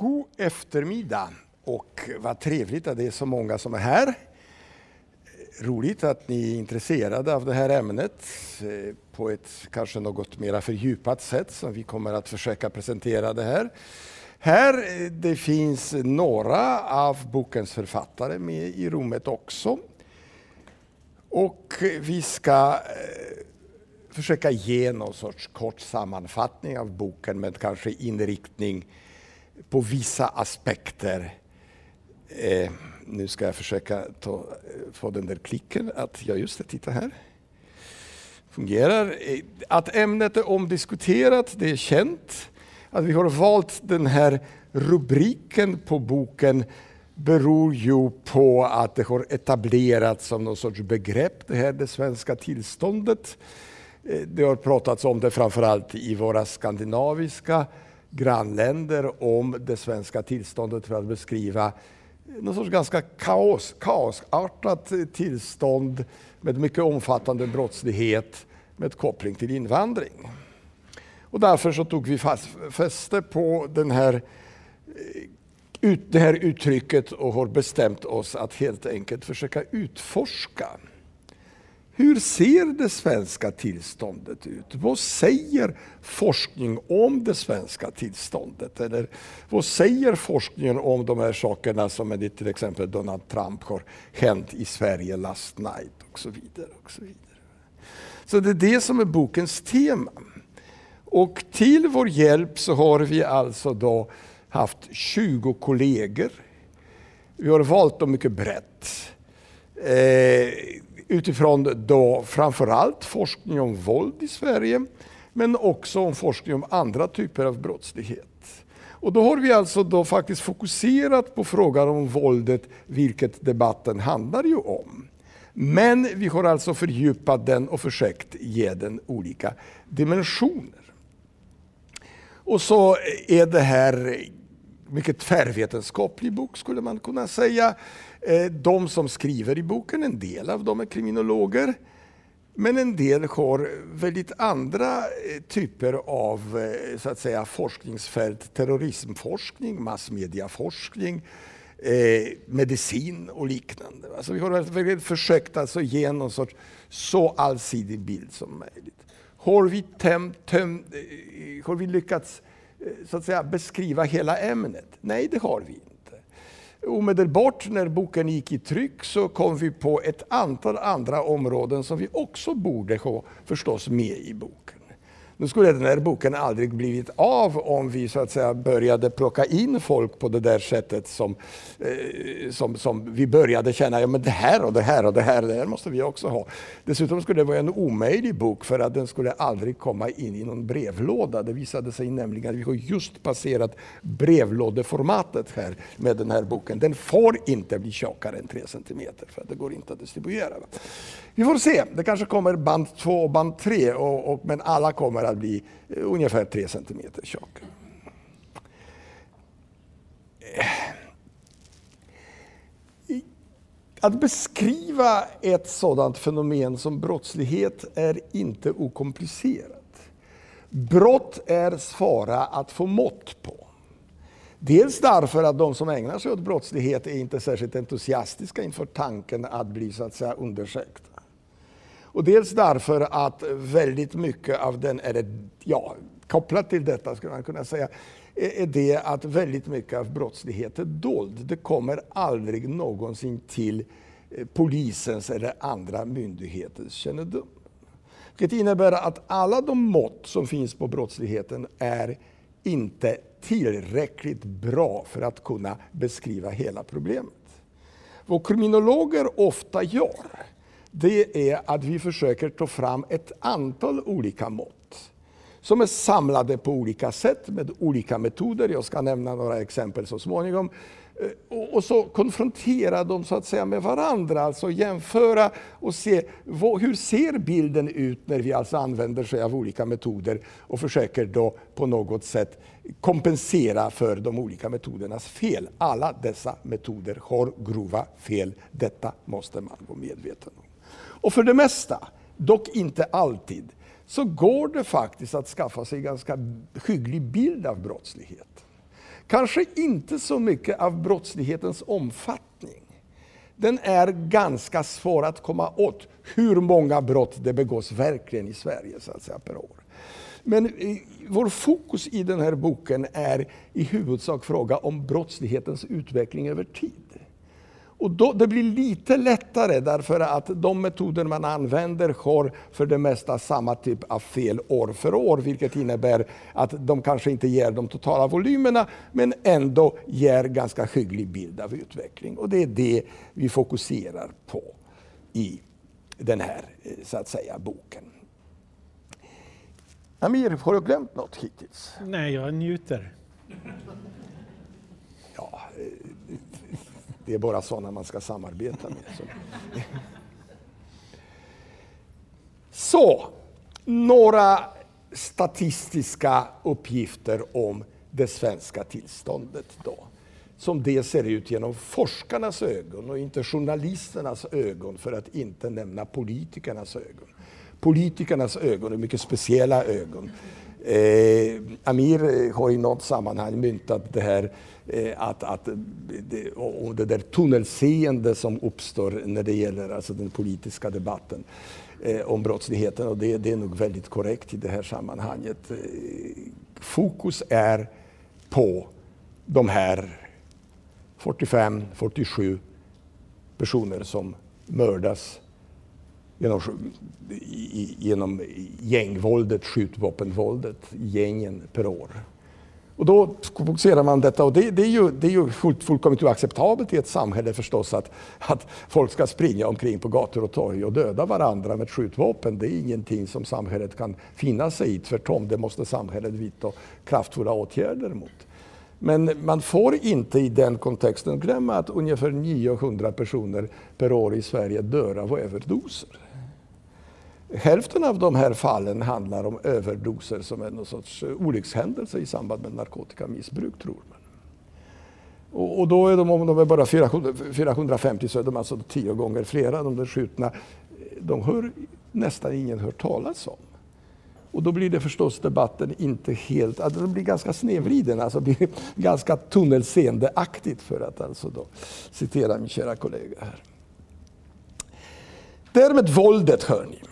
God eftermiddag och vad trevligt att det är så många som är här. Roligt att ni är intresserade av det här ämnet på ett kanske något mer fördjupat sätt som vi kommer att försöka presentera det här. Här det finns några av bokens författare med i rummet också. Och vi ska försöka ge någon sorts kort sammanfattning av boken med kanske inriktning på vissa aspekter. Nu ska jag försöka få den där klicken att, ja just det, titta här. Fungerar. Att ämnet är omdiskuterat, det är känt. Att vi har valt den här rubriken på boken beror ju på att det har etablerats som någon sorts begrepp, det svenska tillståndet. Det har pratats om det framförallt i våra skandinaviska grannländer om det svenska tillståndet för att beskriva någon sorts ganska kaosartat tillstånd med mycket omfattande brottslighet med koppling till invandring. Och därför så tog vi fäste på det här uttrycket och har bestämt oss att helt enkelt försöka utforska. Hur ser det svenska tillståndet ut? Vad säger forskning om det svenska tillståndet? Eller vad säger forskningen om de här sakerna som enligt till exempel Donald Trump har hänt i Sverige last night och så vidare. Och så vidare. Så det är det som är bokens tema. Och till vår hjälp så har vi alltså då haft 20 kollegor. Vi har valt dem mycket brett. Utifrån då framförallt forskning om våld i Sverige, men också om forskning om andra typer av brottslighet. Och då har vi alltså då faktiskt fokuserat på frågan om våldet, vilket debatten handlar ju om. Men vi har alltså fördjupat den och försökt ge den olika dimensioner. Och så är det här mycket tvärvetenskaplig bok skulle man kunna säga. De som skriver i boken, en del av dem är kriminologer. Men en del har väldigt andra typer av så att säga, forskningsfält. Terrorismforskning, massmediaforskning, medicin och liknande. Alltså vi har verkligen försökt alltså ge någon sorts så allsidig bild som möjligt. Har vi lyckats så att säga, beskriva hela ämnet? Nej, det har vi inte. Omedelbart när boken gick i tryck så kom vi på ett antal andra områden som vi också borde ha förstås med i boken. Nu skulle den här boken aldrig blivit av om vi så att säga började plocka in folk på det där sättet som vi började känna, ja men det här och det här och det här måste vi också ha. Dessutom skulle det vara en omöjlig bok för att den skulle aldrig komma in i någon brevlåda. Det visade sig nämligen att vi har just passerat brevlådeformatet här med den här boken. Den får inte bli tjockare än 3 centimeter för att det går inte att distribuera. Vi får se, det kanske kommer band 2 och band 3 men alla kommer att bli ungefär 3 centimeter tjock. Att beskriva ett sådant fenomen som brottslighet är inte okomplicerat. Brott är svåra att få mått på. Dels därför att de som ägnar sig åt brottslighet är inte särskilt entusiastiska inför tanken att bli så att säga undersökta. Och dels därför att väldigt mycket av den kopplat till detta skulle man kunna säga är det att väldigt mycket av brottslighet är dold. Det kommer aldrig någonsin till polisens eller andra myndigheters kännedom. Det innebär att alla de mått som finns på brottsligheten är inte tillräckligt bra för att kunna beskriva hela problemet. Vad kriminologer ofta gör, det är att vi försöker ta fram ett antal olika mått som är samlade på olika sätt med olika metoder. Jag ska nämna några exempel så småningom. Och så konfrontera dem så att säga med varandra, alltså jämföra och se hur ser bilden ut när vi alltså använder sig av olika metoder och försöker då på något sätt kompensera för de olika metodernas fel. Alla dessa metoder har grova fel, detta måste man vara medveten om. Och för det mesta, dock inte alltid, så går det faktiskt att skaffa sig en ganska hygglig bild av brottslighet. Kanske inte så mycket av brottslighetens omfattning. Den är ganska svår att komma åt. Hur många brott det begås verkligen i Sverige så att säga, per år. Men vår fokus i den här boken är i huvudsak fråga om brottslighetens utveckling över tid. Och då, det blir lite lättare därför att de metoder man använder har för det mesta samma typ av fel år för år, vilket innebär att de kanske inte ger de totala volymerna men ändå ger ganska hygglig bild av utveckling. Och det är det vi fokuserar på i den här så att säga boken. Amir, har du glömt något hittills? Nej, jag njuter. Ja, det är bara sådana man ska samarbeta med. Så, några statistiska uppgifter om det svenska tillståndet då. Som det ser ut genom forskarnas ögon och inte journalisternas ögon, för att inte nämna politikernas ögon. Politikernas ögon är mycket speciella ögon. Amir har i något sammanhang myntat det här det där tunnelseende som uppstår när det gäller alltså den politiska debatten om brottsligheten, och det är nog väldigt korrekt i det här sammanhanget. Fokus är på de här 45-47 personer som mördas genom gängvåldet, skjutvapenvåldet, gängen per år. Och då fokuserar man detta, och det är ju fullkomligt oacceptabelt i ett samhälle förstås att folk ska springa omkring på gator och torg och döda varandra med skjutvapen. Det är ingenting som samhället kan finna sig i, tvärtom, det måste samhället vidta kraftfulla åtgärder mot. Men man får inte i den kontexten glömma att ungefär 900 personer per år i Sverige dör av överdoser. Hälften av de här fallen handlar om överdoser som är någon sorts olyckshändelse i samband med narkotikamissbruk, tror man. Och då är om de är bara 450 så är de alltså 10 gånger flera. De där skjutna, de hör nästan ingen hört talas om. Och då blir det förstås debatten inte helt, alltså det blir ganska snedvriden, alltså det blir ganska tunnelseendeaktigt, för att alltså då citera min kära kollega här. Därmed våldet, hör ni.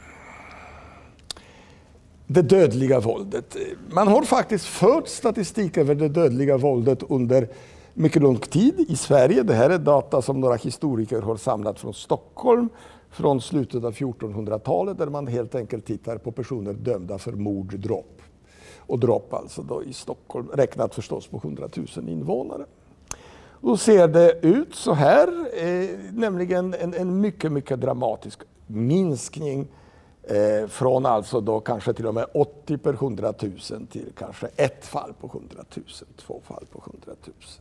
Det dödliga våldet. Man har faktiskt fört statistik över det dödliga våldet under mycket lång tid i Sverige. Det här är data som några historiker har samlat från Stockholm från slutet av 1400-talet, där man helt enkelt tittar på personer dömda för mord, dråp. Och dråp alltså då i Stockholm, räknat förstås på 100 000 invånare. Då ser det ut så här, nämligen en mycket, mycket dramatisk minskning från alltså då kanske till och med 80 per 100 000 till kanske 1 fall på 100 000, 2 fall på 100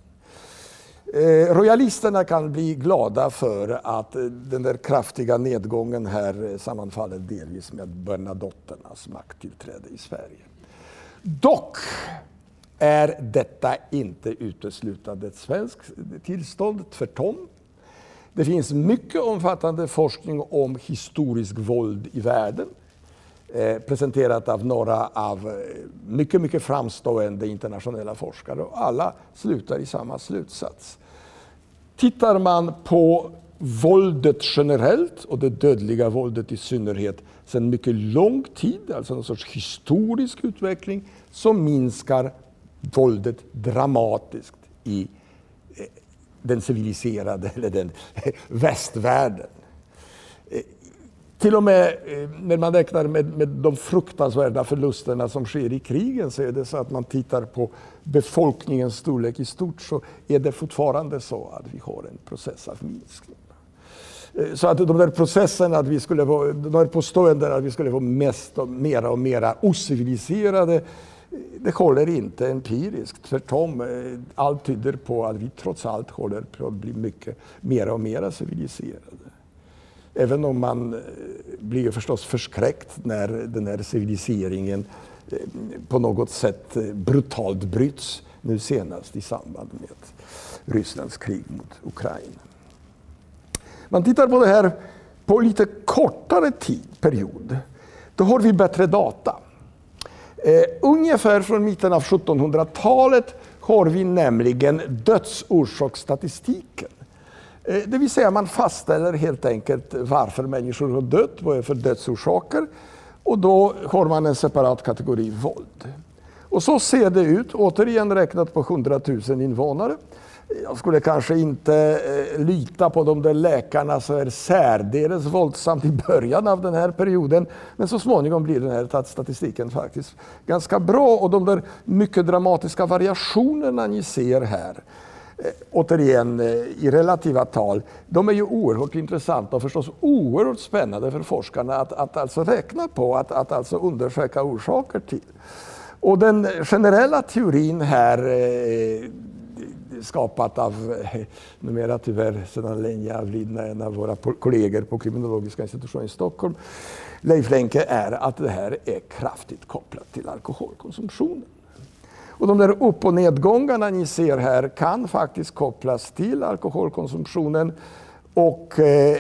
000. Royalisterna kan bli glada för att den där kraftiga nedgången här sammanfaller delvis med Bernadotternas makttillträde i Sverige. Dock är detta inte uteslutande ett svenskt tillstånd, tvärtom. Det finns mycket omfattande forskning om historisk våld i världen, presenterat av några av mycket framstående internationella forskare, och alla slutar i samma slutsats. Tittar man på våldet generellt och det dödliga våldet i synnerhet sedan mycket lång tid, alltså någon sorts historisk utveckling, så minskar våldet dramatiskt i den civiliserade eller den västvärlden. Till och med när man räknar med de fruktansvärda förlusterna som sker i krigen, så är det så att man tittar på befolkningens storlek i stort, så är det fortfarande så att vi har en process av minskning. Så att de där processerna att vi skulle vara, de här påståenden att vi skulle vara mera och mera ociviliserade, det håller inte empiriskt. Tvärtom, allt tyder på att vi trots allt håller på att bli mycket mera och mera civiliserade. Även om man blir förstås förskräckt när den här civiliseringen på något sätt brutalt bryts, nu senast i samband med Rysslands krig mot Ukraina. Man tittar på det här på lite kortare tidperiod. Då har vi bättre data. Ungefär från mitten av 1700-talet har vi nämligen dödsorsaksstatistiken. Det vill säga man fastställer helt enkelt varför människor har dött, vad är för dödsorsaker, och då har man en separat kategori våld. Och så ser det ut, återigen räknat på 100 000 invånare. Jag skulle kanske inte lita på de där läkarna så är särdeles våldsamt i början av den här perioden. Men så småningom blir den här statistiken faktiskt ganska bra. Och de där mycket dramatiska variationerna ni ser här, återigen i relativa tal, de är ju oerhört intressanta och förstås oerhört spännande för forskarna att alltså räkna på, att alltså undersöka orsaker till. Och den generella teorin här, skapat av numera tyvärr sedan länge avlidna en av våra kollegor på kriminologiska institutionen i Stockholm, Leif Lenke, är att det här är kraftigt kopplat till alkoholkonsumtionen. Och de där upp- och nedgångarna ni ser här kan faktiskt kopplas till alkoholkonsumtionen, och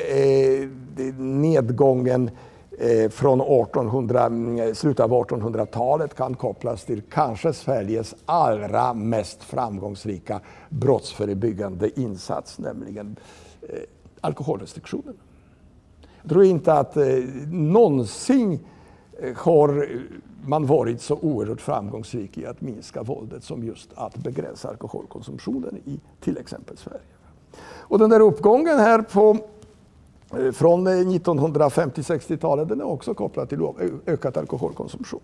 nedgången från slutet av 1800-talet kan kopplas till kanske Sveriges allra mest framgångsrika brottsförebyggande insats, nämligen alkoholrestriktionen. Jag tror inte att någonsin har man varit så oerhört framgångsrik i att minska våldet som just att begränsa alkoholkonsumtionen i till exempel Sverige. Och den där uppgången här från 1950-60-talet, den är också kopplad till ökad alkoholkonsumtion.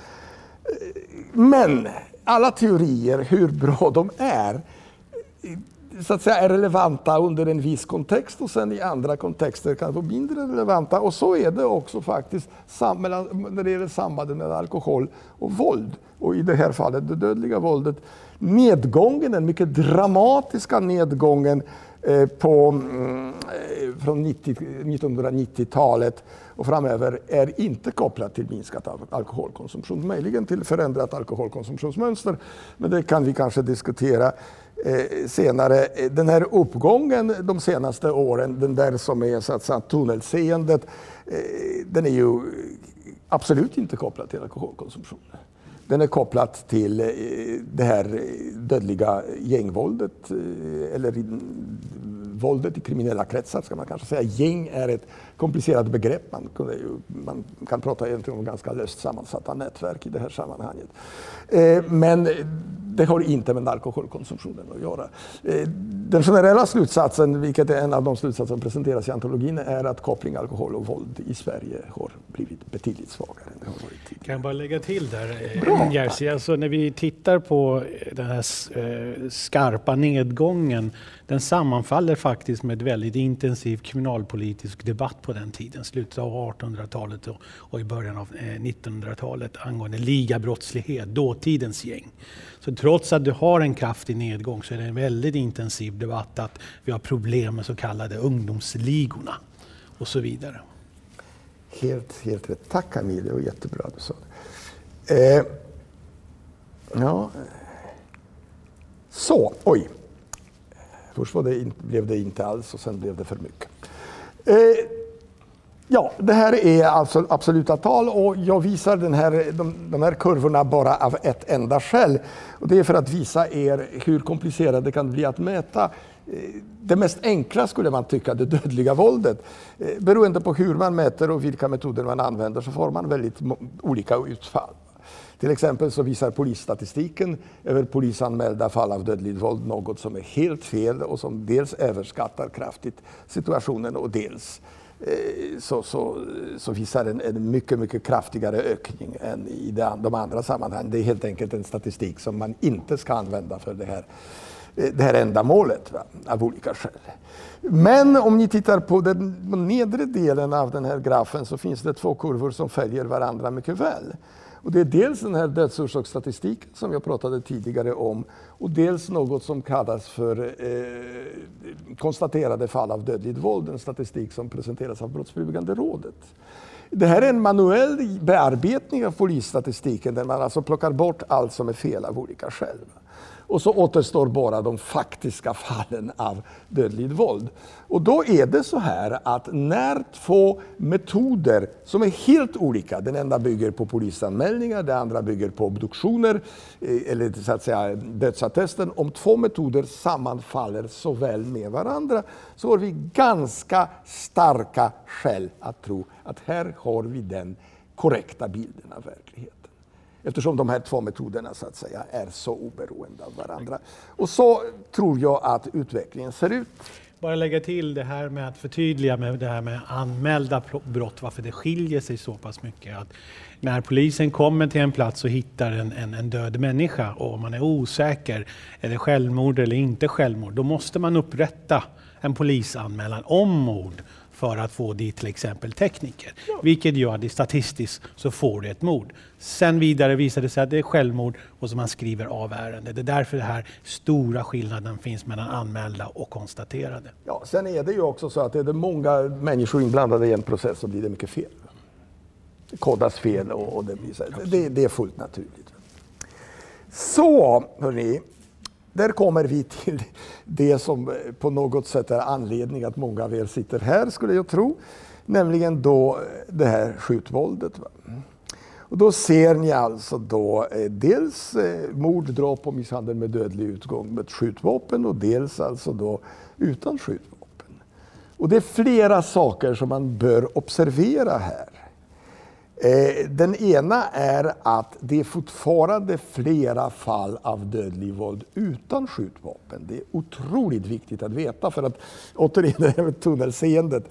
Men alla teorier, hur bra de är, så att säga är relevanta under en viss kontext, och sen i andra kontexter kan vara mindre relevanta. Och så är det också faktiskt när det gäller sambandet mellan alkohol och våld. Och i det här fallet det dödliga våldet. Nedgången, den mycket dramatiska nedgången från 1990-talet och framöver är inte kopplat till minskat alkoholkonsumtion. Möjligen till förändrat alkoholkonsumtionsmönster, men det kan vi kanske diskutera senare. Den här uppgången de senaste åren, den där som är så att säga tunnelseendet, den är ju absolut inte kopplad till alkoholkonsumtion. Den är kopplad till det här dödliga gängvåldet, eller våldet i kriminella kretsar ska man kanske säga. Gäng är ett komplicerat begrepp. Man kan prata egentligen om ganska löst sammansatta nätverk i det här sammanhanget. Men det har inte med alkoholkonsumtionen att göra. Den generella slutsatsen, vilket är en av de slutsatser som presenteras i antologin, är att koppling alkohol och våld i Sverige har blivit betydligt svagare än det har varit tidigare. Kan jag bara lägga till där, Jerzy, alltså när vi tittar på den här skarpa nedgången, den sammanfaller faktiskt med ett väldigt intensiv kriminalpolitisk debatt på den tiden, slutet av 1800-talet och i början av 1900-talet angående ligabrottslighet, dåtidens gäng. Så trots att du har en kraftig nedgång så är det en väldigt intensiv debatt att vi har problem med så kallade ungdomsligorna och så vidare. Helt rätt. Tack Camille, det var jättebra du sa det. Så, oj. Först blev det inte alls och sen blev det för mycket. Det här är alltså absoluta tal, och jag visar de här kurvorna bara av ett enda skäl. Och det är för att visa er hur komplicerat det kan bli att mäta. Det mest enkla skulle man tycka, det dödliga våldet. Beroende på hur man mäter och vilka metoder man använder så får man väldigt olika utfall. Till exempel så visar polisstatistiken över polisanmälda fall av dödligt våld något som är helt fel och som dels överskattar kraftigt situationen och dels så visar en mycket kraftigare ökning än i de andra sammanhangen. Det är helt enkelt en statistik som man inte ska använda för det här ändamålet, av olika skäl. Men om ni tittar på den nedre delen av den här grafen så finns det två kurvor som följer varandra mycket väl. Och det är dels den här dödsorsaksstatistiken som jag pratade tidigare om, och dels något som kallas för konstaterade fall av dödligt våld, en statistik som presenteras av Brottsförebyggande rådet. Det här är en manuell bearbetning av polisstatistiken där man alltså plockar bort allt som är fel av olika skäl. Och så återstår bara de faktiska fallen av dödligt våld. Och då är det så här att när två metoder som är helt olika, den ena bygger på polisanmälningar, den andra bygger på obduktioner eller så att säga dödsattesten, om två metoder sammanfaller så väl med varandra så har vi ganska starka skäl att tro att här har vi den korrekta bilden av verkligheten. Eftersom de här två metoderna så att säga är så oberoende av varandra. Och så tror jag att utvecklingen ser ut. Bara lägga till det här med att förtydliga med det här med anmälda brott, varför det skiljer sig så pass mycket. Att när polisen kommer till en plats och hittar en död människa och man är osäker, är det självmord eller inte självmord, då måste man upprätta en polisanmälan om mord för att få dit till exempel tekniker. Ja. Vilket gör att statistiskt så får det ett mord. Sen vidare visar det sig att det är självmord och så man skriver av ärendet. Det är därför det här stora skillnaden finns mellan anmälda och konstaterade. Ja, sen är det ju också så att är det många människor inblandade i en process så blir det mycket fel. Det kodas fel och det blir så. Det är fullt naturligt. Så, hörni. Där kommer vi till det som på något sätt är anledning att många av er sitter här, skulle jag tro. Nämligen då det här skjutvåldet. Och då ser ni alltså då dels mord, dråp och misshandel med dödlig utgång med skjutvapen och dels alltså då utan skjutvapen. Och det är flera saker som man bör observera här. Den ena är att det är fortfarande flera fall av dödlig våld utan skjutvapen. Det är otroligt viktigt att veta för att återigen det här med tunnelseendet.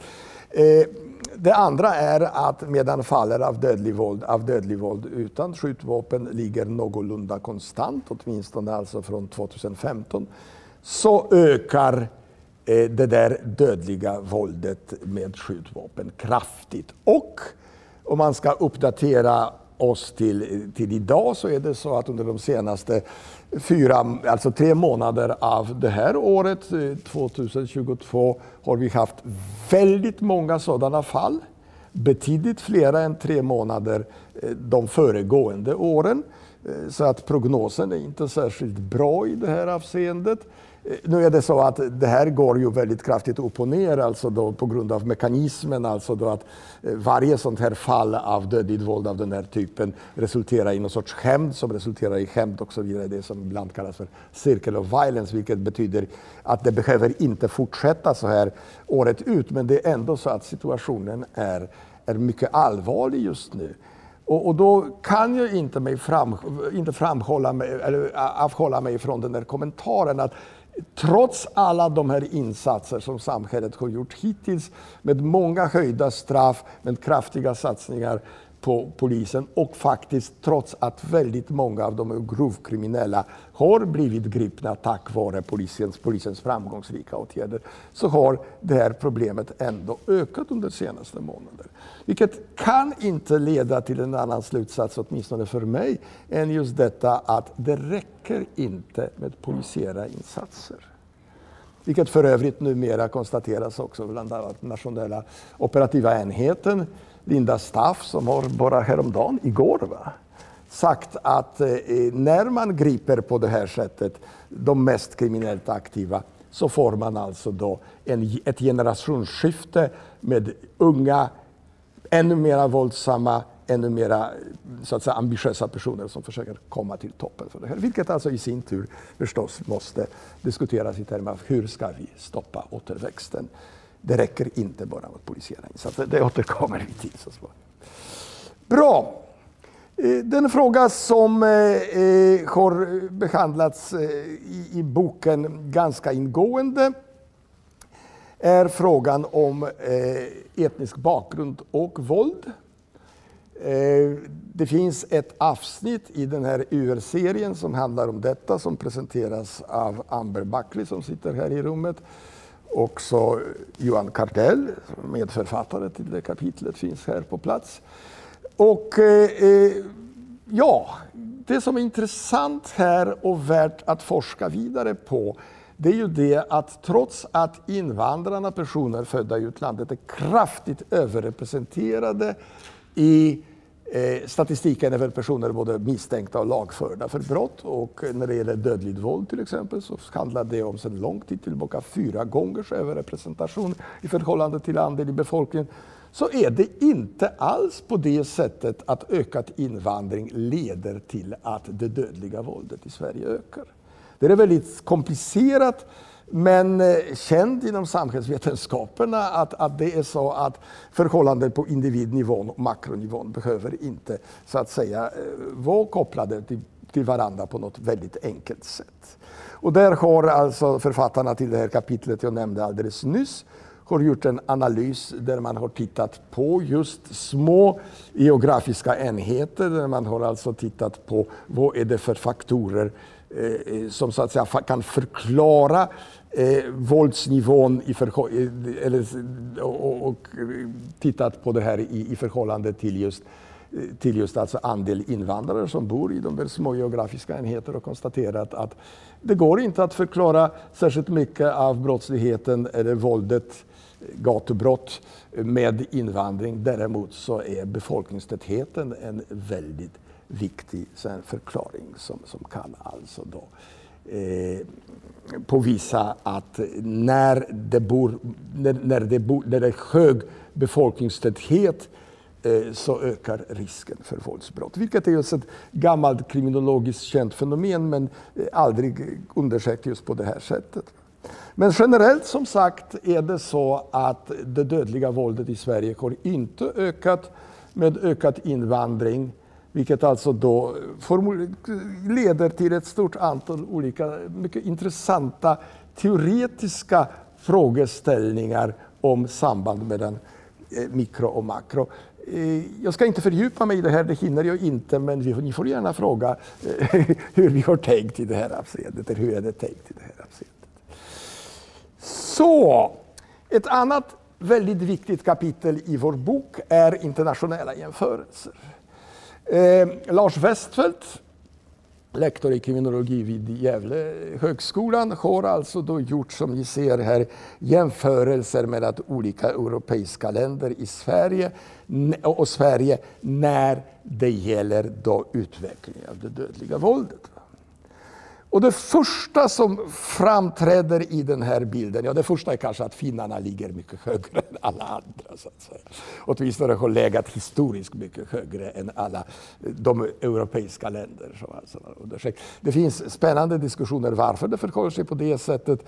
Det andra är att medan fallen av dödlig våld utan skjutvapen ligger någorlunda konstant, åtminstone alltså från 2015, så ökar det där dödliga våldet med skjutvapen kraftigt. Och om man ska uppdatera oss till idag så är det så att under de senaste 3 månader av det här året, 2022, har vi haft väldigt många sådana fall. Betydligt flera än 3 månader de föregående åren. Så att prognosen är inte särskilt bra i det här avseendet. Nu är det så att det här går ju väldigt kraftigt upp och ner alltså då, på grund av mekanismen, alltså då att varje sånt här fall av dödligt våld av den här typen resulterar i någon sorts hämnd som resulterar i hämnd och så vidare. Det som ibland kallas för circle of violence, vilket betyder att det behöver inte fortsätta så här året ut, men det är ändå så att situationen är mycket allvarlig just nu. Och då kan jag inte avhålla mig från den där kommentaren att trots alla de här insatser som samhället har gjort hittills med många höjda straff, med kraftiga satsningar på polisen och faktiskt trots att väldigt många av de grovkriminella har blivit gripna tack vare polisens framgångsrika åtgärder, så har det här problemet ändå ökat under senaste månader. Vilket kan inte leda till en annan slutsats, åtminstone för mig, än just detta att det räcker inte med polisiära insatser. Vilket för övrigt numera konstateras också bland annat nationella operativa enheten, Linda Staff, som har bara häromdagen, igår sagt att när man griper på det här sättet de mest kriminellt aktiva så får man alltså då ett generationsskifte med unga, ännu mer våldsamma, ännu mer så att säga ambitiösa personer som försöker komma till toppen för det här. Vilket alltså i sin tur förstås måste diskuteras i termer av hur ska vi stoppa återväxten. Det räcker inte bara med polisiära insatser. Det återkommer vi till så småningom. Bra. Den fråga som har behandlats i boken ganska ingående är frågan om etnisk bakgrund och våld. Det finns ett avsnitt i den här UR-serien som handlar om detta, som presenteras av Amber Buckley som sitter här i rummet. Också Johan Kardell, medförfattare till det kapitlet, finns här på plats. Och det som är intressant här och värt att forska vidare på, det är ju det att trots att invandrarna, personer födda i utlandet, är kraftigt överrepresenterade i Statistiken är väl personer både misstänkta och lagförda för brott, och när det gäller dödligt våld till exempel så handlar det om sedan lång tid tillbaka 4 gångers överrepresentation i förhållande till andel i befolkningen. Så är det inte alls på det sättet att ökad invandring leder till att det dödliga våldet i Sverige ökar. Det är väldigt komplicerat, men känd inom samhällsvetenskaperna att det är så att förhållanden på individnivån och makronivån behöver inte så att säga vara kopplade till varandra på något väldigt enkelt sätt. Och där har alltså författarna till det här kapitlet jag nämnde alldeles nyss har gjort en analys där man har tittat på just små geografiska enheter, där man har alltså tittat på vad är det för faktorer som så att säga kan förklara våldsnivån och tittat på det här i förhållande till just alltså andel invandrare som bor i de där små geografiska enheter, och konstaterat att det går inte att förklara särskilt mycket av brottsligheten eller våldet, gatubrott, med invandring. Däremot så är befolkningstätheten en väldigt viktig förklaring som kan alltså då påvisa att när det är hög befolkningstäthet så ökar risken för våldsbrott. Vilket är just ett gammalt kriminologiskt känt fenomen, men aldrig undersökt just på det här sättet. Men generellt som sagt är det så att det dödliga våldet i Sverige har inte ökat med ökad invandring, vilket alltså då leder till ett stort antal olika mycket intressanta teoretiska frågeställningar om samband mellan mikro och makro. Jag ska inte fördjupa mig i det här, det hinner jag inte, men ni får gärna fråga hur vi har tänkt i det här avseendet, eller hur är det tänkt i det här avseendet. Så, ett annat väldigt viktigt kapitel i vår bok är internationella jämförelser. Lars Westfeldt, lektor i kriminologi vid Gävle högskolan, har alltså då gjort, som ni ser här, jämförelser mellan olika europeiska länder i Sverige när det gäller då utvecklingen av det dödliga våldet. Och det första som framträder i den här bilden, det första är kanske att finnarna ligger mycket högre än alla andra, så att säga. Åtminstone har legat historiskt mycket högre än alla de europeiska länder som alltså har undersökt. Det finns spännande diskussioner varför det förhåller sig på det sättet.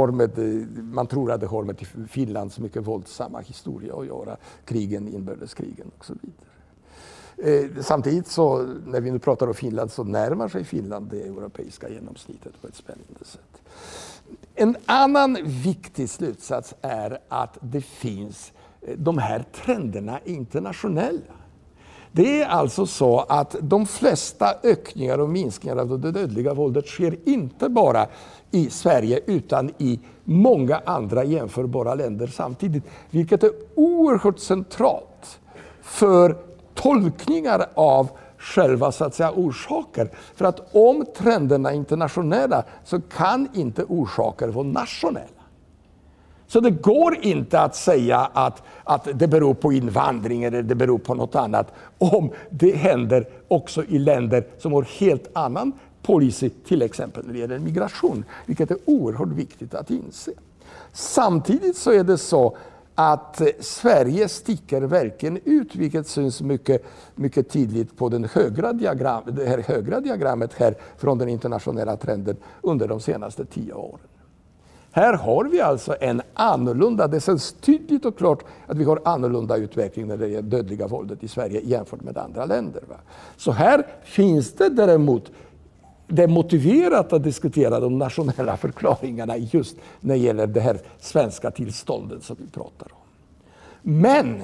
Man tror att det har med Finlands mycket våldsamma historia att göra, inbördeskrigen och så vidare. Samtidigt så, när vi nu pratar om Finland, så närmar sig Finland det europeiska genomsnittet på ett spännande sätt. En annan viktig slutsats är att det finns de här trenderna internationella. Det är alltså så att de flesta ökningar och minskningar av det dödliga våldet sker inte bara i Sverige utan i många andra jämförbara länder samtidigt, vilket är oerhört centralt för tolkningar av själva så att säga orsaker. För att om trenderna är internationella så kan inte orsaker vara nationella. Så det går inte att säga att det beror på invandring eller det beror på något annat om det händer också i länder som har helt annan policy, till exempel när det gäller migration, vilket är oerhört viktigt att inse. Samtidigt så är det så att Sverige sticker verkligen ut, vilket syns mycket tydligt på det här högra diagrammet här från den internationella trenden under de senaste 10 åren. Här har vi alltså en annorlunda, det syns tydligt och klart att vi har annorlunda utveckling när det gäller dödliga våldet i Sverige jämfört med andra länder. Så här finns det däremot, det är motiverat att diskutera de nationella förklaringarna just när det gäller det här svenska tillståndet som vi pratar om. Men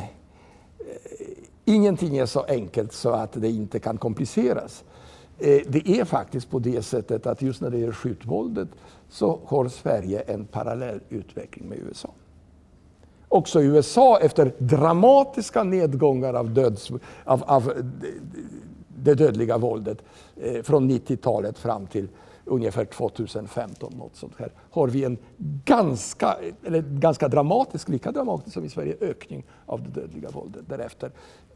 ingenting är så enkelt så att det inte kan kompliceras. Det är faktiskt på det sättet att just när det gäller skjutvåldet så har Sverige en parallell utveckling med USA. Också i USA, efter dramatiska nedgångar av det dödliga våldet från 90-talet fram till ungefär 2015, något sånt här, har vi en ganska dramatisk, lika dramatisk som i Sverige, ökning av det dödliga våldet därefter.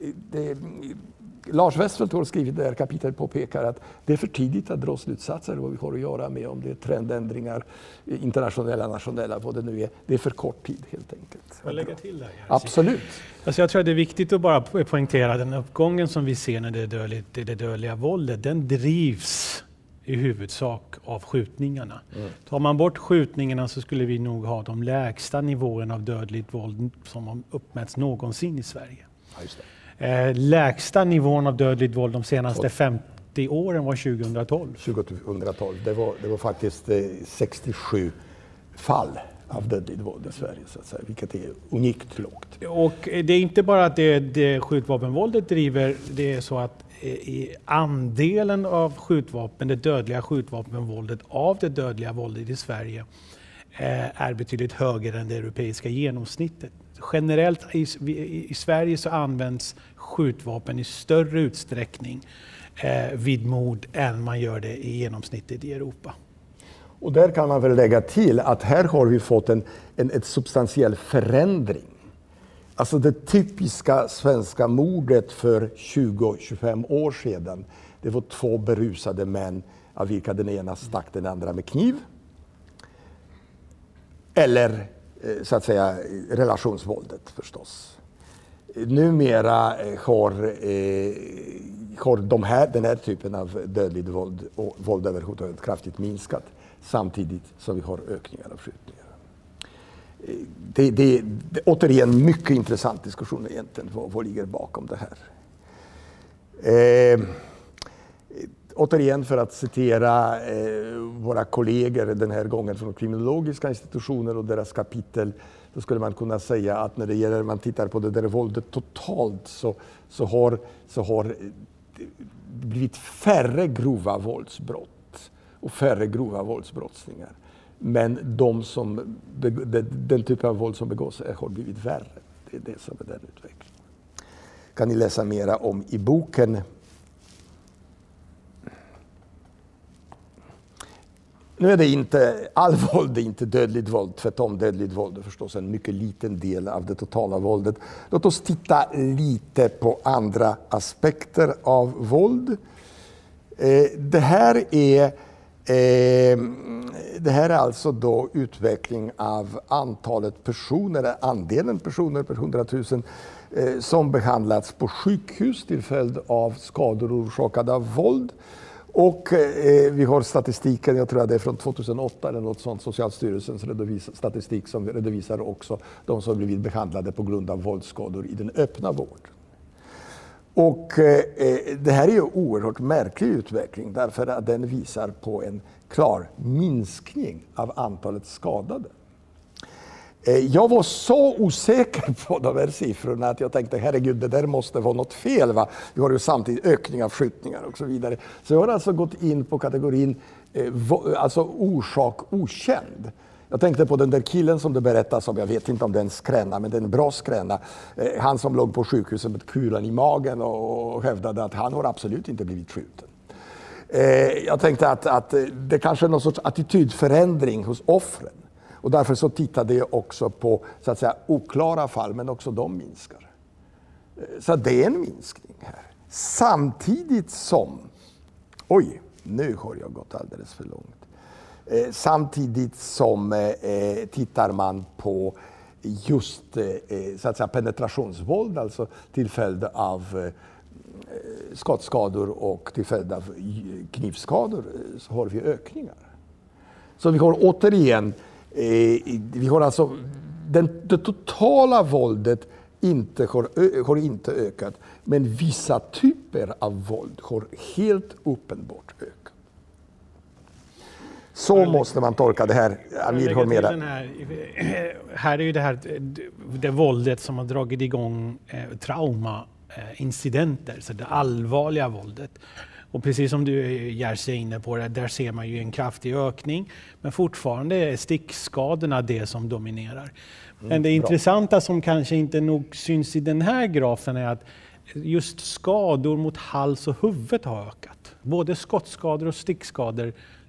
Lars Westfeldt har skrivit det här kapitlet, påpekar att det är för tidigt att dra slutsatser vad vi har att göra med, om det är trendändringar, internationella, nationella, vad det nu är. Det är för kort tid helt enkelt. Får jag lägga till där? Absolut. Alltså jag tror att det är viktigt att bara poängtera den uppgången som vi ser när det dödliga våldet, den drivs i huvudsak av skjutningarna. Tar man bort skjutningarna så skulle vi nog ha de lägsta nivåerna av dödligt våld som har uppmätts någonsin i Sverige. Ja, just det. Lägsta nivån av dödligt våld de senaste 50 åren var 2012. 2012. Det var faktiskt 67 fall av dödligt våld i Sverige, så att säga, vilket är unikt lågt. Och det är inte bara att det skjutvapenvåldet driver, det är så att i andelen av skjutvapen, det dödliga skjutvapenvåldet av det dödliga våldet i Sverige är betydligt högre än det europeiska genomsnittet. Generellt i Sverige så används skjutvapen i större utsträckning vid mord än man gör det i genomsnittet i Europa. Och där kan man väl lägga till att här har vi fått en substantiell förändring. Alltså det typiska svenska mordet för 20-25 år sedan, det var 2 berusade män av vilka den ena stack den andra med kniv. Eller så att säga relationsvåldet förstås. Numera har den här typen av dödligt våld och våld överhuvudtaget kraftigt minskat, samtidigt som vi har ökningar av skjutningar. Det är återigen mycket intressant diskussion egentligen, vad ligger bakom det här. Återigen, för att citera våra kollegor den här gången från kriminologiska institutioner och deras kapitel, så skulle man kunna säga att när det gäller, man tittar på det där våldet totalt, så har det blivit färre grova våldsbrott och färre grova våldsbrottslingar. Men den typen av våld som begås har blivit värre. Det är det som är den utvecklingen. Kan ni läsa mera om i boken. Nu är det inte, all våld är inte dödligt våld, tvärtom dödligt våld är förstås en mycket liten del av det totala våldet. Låt oss titta lite på andra aspekter av våld. Det här är alltså då utveckling av antalet personer, andelen personer per 100 000 som behandlats på sjukhus till följd av skador orsakade av våld. Och vi har statistiken, jag tror att det är från 2008 eller något sånt, Socialstyrelsens statistik som redovisar också de som blivit behandlade på grund av våldsskador i den öppna vården. Och det här är ju oerhört märklig utveckling, därför att den visar på en klar minskning av antalet skadade. Jag var så osäker på de här siffrorna att jag tänkte, herregud, det där måste vara något fel, va? Vi har ju samtidigt ökning av skjutningar och så vidare. Så jag har alltså gått in på kategorin alltså orsak okänd. Jag tänkte på den där killen som det berättas om, jag vet inte om det är en skränna, men det är en bra skränna. Han som låg på sjukhuset med kulan i magen och hävdade att han har absolut inte blivit skjuten. Jag tänkte att det kanske är någon sorts attitydförändring hos offren. Och därför så tittade jag också på, så att säga, oklara fall, men också de minskar. Så det är en minskning här. Samtidigt som, nu har jag gått alldeles för långt. Samtidigt som tittar man på just så att säga penetrationsvåld, alltså till följd av skottskador och till följd av knivskador, så har vi ökningar. Så vi har återigen, vi har alltså det totala våldet har inte ökat, men vissa typer av våld har helt uppenbart ökat. Så måste man tolka det här. Amir har mera. Här är ju det våldet som har dragit igång traumaincidenter, så det allvarliga våldet. Och precis som du Jerzy är inne på, där ser man ju en kraftig ökning. Men fortfarande är stickskadorna det som dominerar. Men det intressanta som kanske inte nog syns i den här grafen är att just skador mot hals och huvud har ökat. Både skottskador och stickskador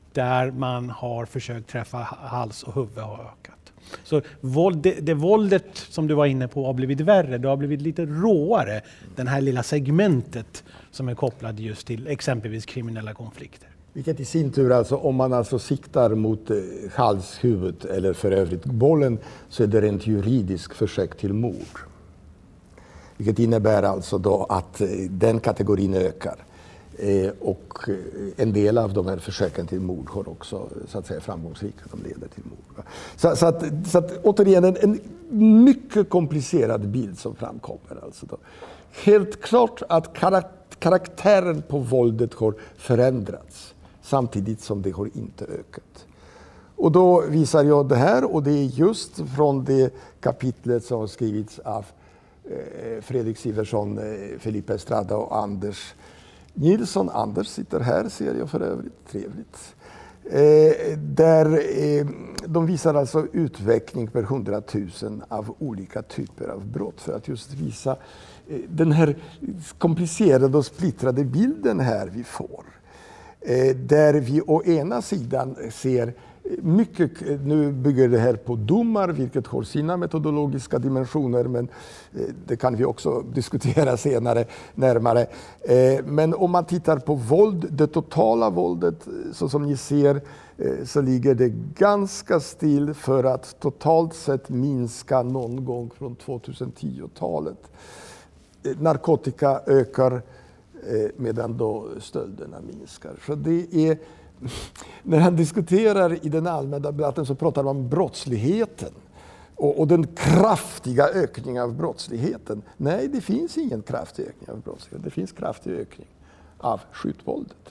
där man har försökt träffa hals och huvud har ökat. Så det våldet som du var inne på har blivit värre, det har blivit lite råare, den här lilla segmentet som är kopplad just till exempelvis kriminella konflikter. Vilket i sin tur, alltså, om man alltså siktar mot hals, huvud eller för övrigt bollen, så är det rent juridiskt försök till mord. Vilket innebär alltså då att den kategorin ökar. Och en del av de här försöken till mord har också så att säga framgångsrika, de leder till mord. Så att återigen en mycket komplicerad bild som framkommer. Alltså då. Helt klart att karaktären på våldet har förändrats samtidigt som det har inte ökat. Och då visar jag det här, och det är just från det kapitlet som har skrivits av Fredrik Siversson, Felipe Estrada och Anders Nilsson. Anders sitter här, ser jag för övrigt, trevligt. Där de visar alltså utveckling per 100 000 av olika typer av brott för att just visa den här komplicerade och splittrade bilden här vi får. Där vi å ena sidan ser mycket, nu bygger det här på domar, vilket har sina metodologiska dimensioner, men det kan vi också diskutera senare närmare. Men om man tittar på våld, det totala våldet, så som ni ser, så ligger det ganska still för att totalt sett minska någon gång från 2010-talet. Narkotika ökar medan då stölderna minskar. Så det är, när han diskuterar i den allmänna debatten så pratar man om brottsligheten och den kraftiga ökningen av brottsligheten. Nej, det finns ingen kraftig ökning av brottsligheten. Det finns kraftig ökning av skjutvåldet.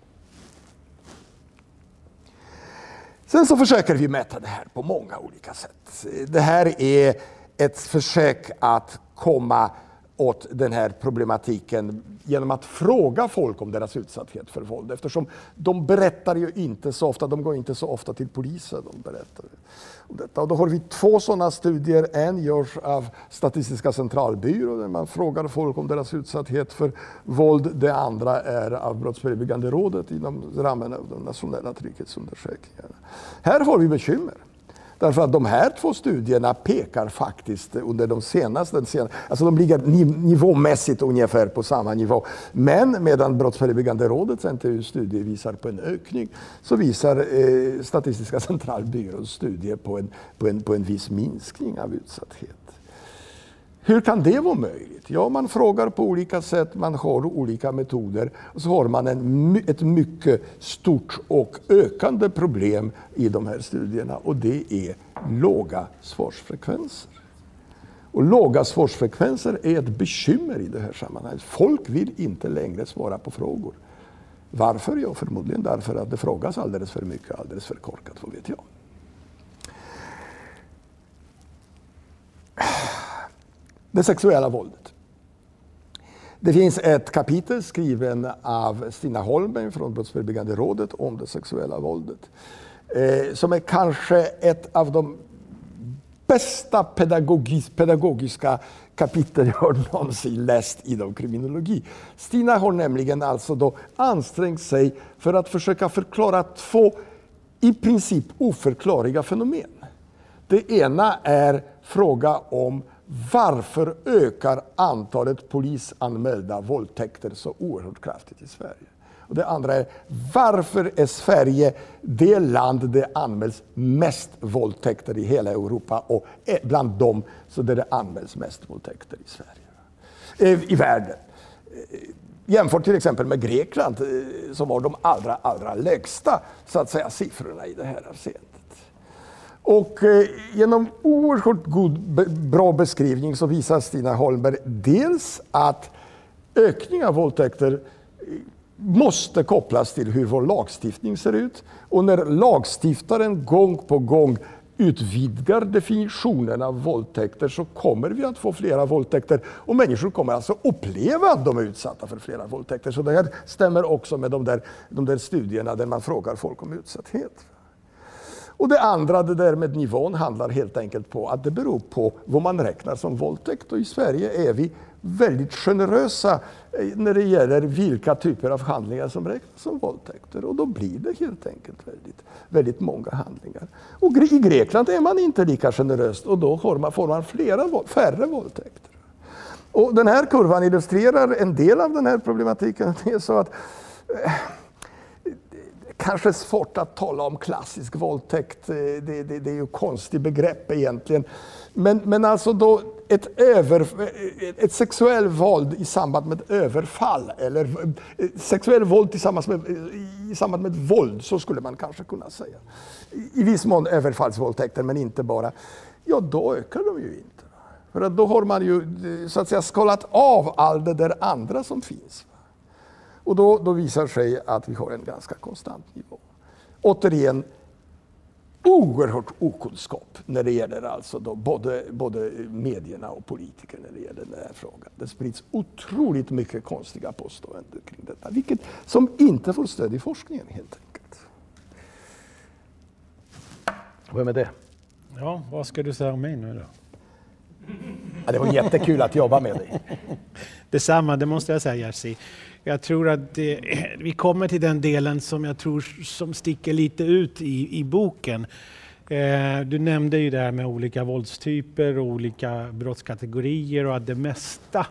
Sen så försöker vi mäta det här på många olika sätt. Det här är ett försök att komma åt den här problematiken genom att fråga folk om deras utsatthet för våld. Eftersom de berättar ju inte så ofta, de går inte så ofta till polisen, de berättar om detta. Och då har vi 2 sådana studier. En görs av Statistiska centralbyrån där man frågar folk om deras utsatthet för våld. Det andra är av Brottsförebyggande rådet inom ramen av de nationella trygghetsundersökningarna. Här har vi bekymmer. Därför att de här 2 studierna pekar faktiskt under de senaste, alltså de ligger nivåmässigt ungefär på samma nivå. Men medan Brottsförebyggande rådets NTU-studie visar på en ökning, så visar Statistiska centralbyråns studie på en viss minskning av utsatthet. Hur kan det vara möjligt? Ja, man frågar på olika sätt, man har olika metoder och så har man ett mycket stort och ökande problem i de här studierna, och det är låga svarsfrekvenser. Och låga svarsfrekvenser är ett bekymmer i det här sammanhanget. Folk vill inte längre svara på frågor. Varför? Ja, förmodligen därför att det frågas alldeles för mycket, alldeles för korkat, vad vet jag. Det sexuella våldet. Det finns ett kapitel skriven av Stina Holmberg från Brottsförebyggande rådet om det sexuella våldet. Som är kanske ett av de bästa pedagogiska kapitel jag har någonsin läst inom kriminologi. Stina har nämligen alltså då ansträngt sig för att försöka förklara 2 i princip oförklarliga fenomen. Det ena är fråga om varför ökar antalet polisanmälda våldtäkter så oerhört kraftigt i Sverige? Och det andra är, varför är Sverige det land där det anmäls mest våldtäkter i hela Europa, och bland dem så där det anmäls mest våldtäkter i Sverige, i världen. Jämfört till exempel med Grekland som har de allra lägsta, så att säga, siffrorna i det här avseendet. Och genom oerhört bra beskrivning så visar Stina Holmberg dels att ökning av våldtäkter måste kopplas till hur vår lagstiftning ser ut. Och när lagstiftaren gång på gång utvidgar definitionen av våldtäkter så kommer vi att få flera våldtäkter. Och människor kommer alltså uppleva att de är utsatta för flera våldtäkter. Så det här stämmer också med de där studierna där man frågar folk om utsatthet. Och det andra, det där med nivån, handlar helt enkelt på att det beror på vad man räknar som våldtäkt. Och i Sverige är vi väldigt generösa när det gäller vilka typer av handlingar som räknas som våldtäkter. Och då blir det helt enkelt väldigt många handlingar. Och i Grekland är man inte lika generös och då får man färre våldtäkter. Och den här kurvan illustrerar en del av den här problematiken. Det är så att kanske svårt att tala om klassisk våldtäkt. Det är ju konstigt begrepp egentligen. Men alltså då ett sexuell våld i samband med överfall eller sexuell våld i samband med våld, så skulle man kanske kunna säga. I viss mån överfallsvåldtäkter, men inte bara. Ja, då ökar de ju inte. För att då har man ju så att säga skalat av allt det där andra som finns. Och då visar sig att vi har en ganska konstant nivå. Återigen, oerhört okunskap när det gäller alltså då både medierna och politiker när det gäller den här frågan. Det sprids otroligt mycket konstiga påståenden kring detta, vilket som inte får stöd i forskningen helt enkelt. Vem är det? Ja, vad ska du säga om mig nu då? Ja, det var jättekul att jobba med dig. Detsamma, det måste jag säga, Jerzy. Jag tror att vi kommer till den delen som sticker lite ut i boken. Du nämnde ju det här med olika våldstyper och olika brottskategorier och att det mesta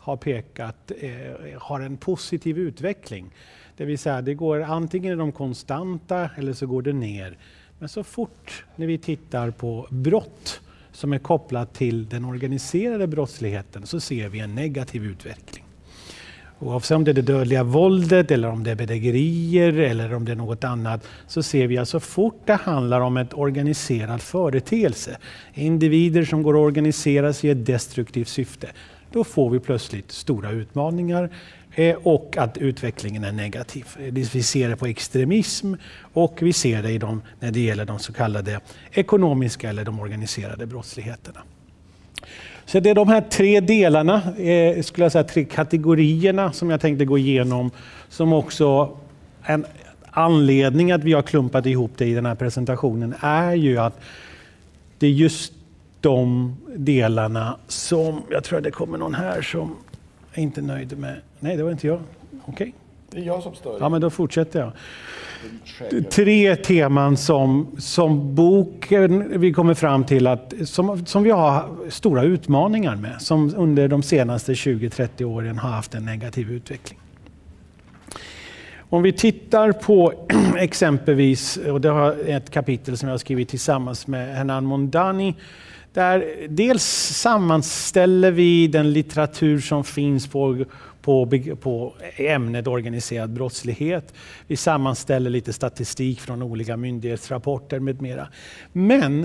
har en positiv utveckling. Det vill säga, det går antingen är de konstanta eller så går det ner. Men så fort när vi tittar på brott som är kopplat till den organiserade brottsligheten så ser vi en negativ utveckling. Oavsett om det är det dödliga våldet eller om det är bedrägerier eller om det är något annat, så ser vi att så fort det handlar om ett organiserad företeelse, individer som går att organiseras i ett destruktivt syfte, då får vi plötsligt stora utmaningar och att utvecklingen är negativ. Vi ser det på extremism och vi ser det när det gäller de så kallade ekonomiska eller de organiserade brottsligheterna. Så det är de här tre delarna, skulle jag säga, tre kategorierna som jag tänkte gå igenom, som också en anledning att vi har klumpat ihop det i den här presentationen är ju att det är just de delarna som, jag tror att det kommer någon här som är inte nöjd med, nej det var inte jag, okej. Det är jag som stör. Ja, men då fortsätter jag. Tre teman som boken vi kommer fram till att som vi har stora utmaningar med, som under de senaste 20-30 åren har haft en negativ utveckling. Om vi tittar på exempelvis, och det har ett kapitel som jag har skrivit tillsammans med Henan Mondani, där dels sammanställer vi den litteratur som finns på ämnet organiserad brottslighet. Vi sammanställer lite statistik från olika myndighetsrapporter med mera. Men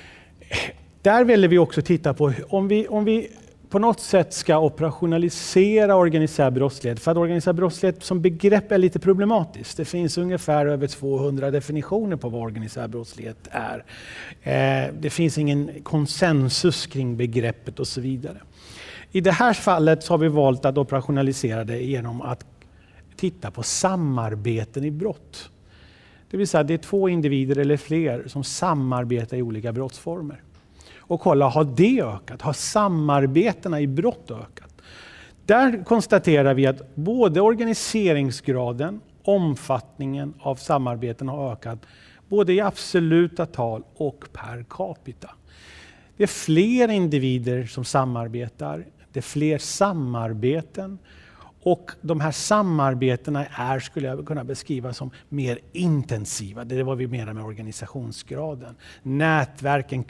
där vill vi också titta på om vi på något sätt ska operationalisera organiserad brottslighet. För att organiserad brottslighet som begrepp är lite problematiskt. Det finns ungefär över 200 definitioner på vad organiserad brottslighet är. Det finns ingen konsensus kring begreppet och så vidare. I det här fallet så har vi valt att operationalisera det genom att titta på samarbeten i brott. Det vill säga det är två individer eller fler som samarbetar i olika brottsformer. Och kolla, har det ökat? Har samarbetena i brott ökat? Där konstaterar vi att både organiseringsgraden, omfattningen av samarbeten har ökat både i absoluta tal och per capita. Det är fler individer som samarbetar, det är fler samarbeten och de här samarbetena skulle jag kunna beskriva som mer intensiva. Det är vad vi menar med organisationsgraden. Nätverken,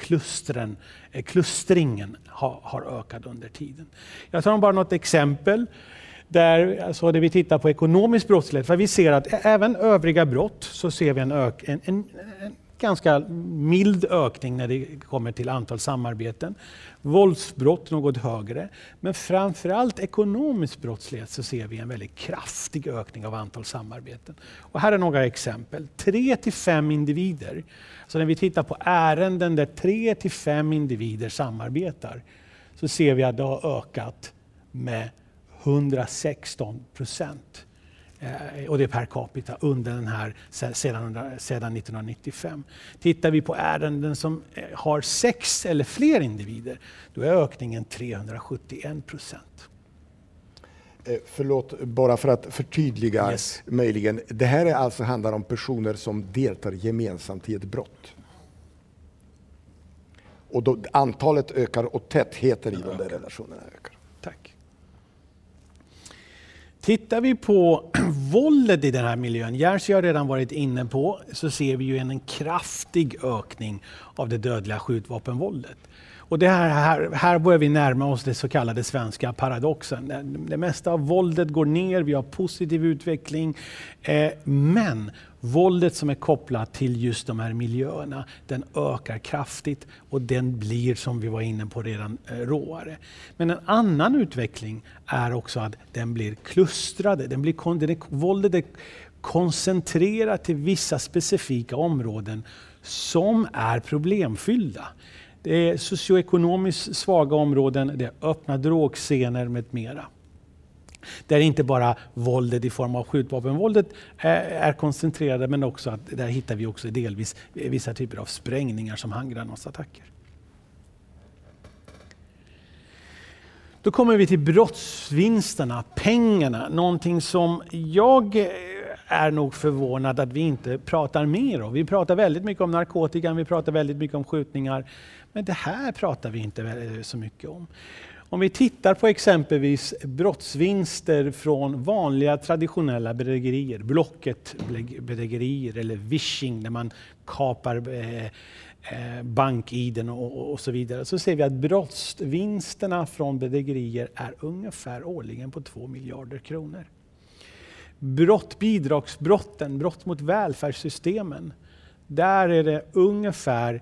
klustringen har ökat under tiden. Jag tar bara något exempel där vi tittar på ekonomisk brottslighet. För vi ser att även övriga brott så ser vi en ganska mild ökning när det kommer till antal samarbeten. Våldsbrott något högre. Men framförallt ekonomisk brottslighet så ser vi en väldigt kraftig ökning av antal samarbeten. Och här är några exempel. 3-5 individer. Så när vi tittar på ärenden där 3-5 individer samarbetar så ser vi att det har ökat med 116%. Och det är per capita under den här sedan 1995. Tittar vi på ärenden som har 6 eller fler individer, då är ökningen 371%. Förlåt, bara för att förtydliga möjligen. Det här är alltså handlar om personer som deltar gemensamt i ett brott. Och då antalet ökar och tätheten i de där relationerna ökar. Tack. Tittar vi på våldet i den här miljön, Jerzy har redan varit inne på, så ser vi ju en kraftig ökning av det dödliga skjutvapenvåldet. Och det här börjar vi närma oss det så kallade svenska paradoxen. Det mesta av våldet går ner, vi har positiv utveckling. Men våldet som är kopplat till just de här miljöerna, den ökar kraftigt och den blir, som vi var inne på redan, råare. Men en annan utveckling är också att den blir klustrade. Våldet är koncentrerat till vissa specifika områden som är problemfyllda. Det är socioekonomiskt svaga områden, det är öppna drogscener med mera. Där inte bara våldet i form av skjutvapenvåldet är koncentrerade, men också att där hittar vi också delvis vissa typer av sprängningar som handgranatsattacker. Då kommer vi till brottsvinsterna, pengarna, någonting som jag är nog förvånad att vi inte pratar mer om. Vi pratar väldigt mycket om narkotikan, vi pratar väldigt mycket om skjutningar, men det här pratar vi inte så mycket om. Om vi tittar på exempelvis brottsvinster från vanliga traditionella bedrägerier, Blocket-bedrägerier eller vishing, där man kapar bank-iden och så vidare, så ser vi att brottsvinsterna från bedrägerier är ungefär årligen på 2 miljarder kronor. Bidragsbrotten, brott mot välfärdssystemen, där är det ungefär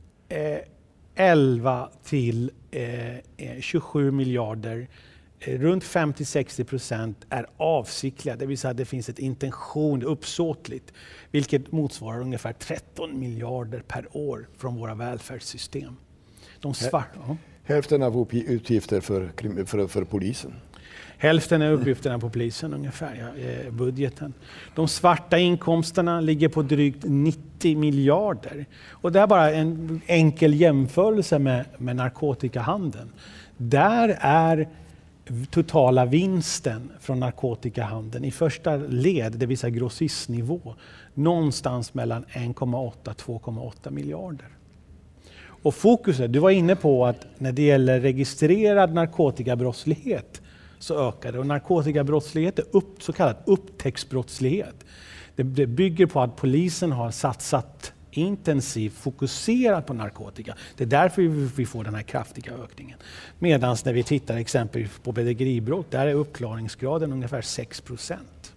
11 till 27 miljarder. Runt 50-60% är avsiktliga, det vill säga att det finns ett intention uppsåtligt, vilket motsvarar ungefär 13 miljarder per år från våra välfärdssystem. Hälften av utgifter för polisen. Hälften är uppgifterna på polisen ungefär, budgeten. De svarta inkomsterna ligger på drygt 90 miljarder. Och det är bara en enkel jämförelse med narkotikahandeln. Där är totala vinsten från narkotikahandeln i första led, det vill säga grossistnivå, någonstans mellan 1,8-2,8 miljarder. Och fokuset, du var inne på att när det gäller registrerad narkotikabrottslighet så ökar det. Och narkotikabrottslighet är så kallad upptäcktsbrottslighet. Det bygger på att polisen har satsat intensivt, fokuserat på narkotika. Det är därför vi får den här kraftiga ökningen. Medan när vi tittar exempelvis på bedrägeribrott, där är uppklaringsgraden ungefär 6%.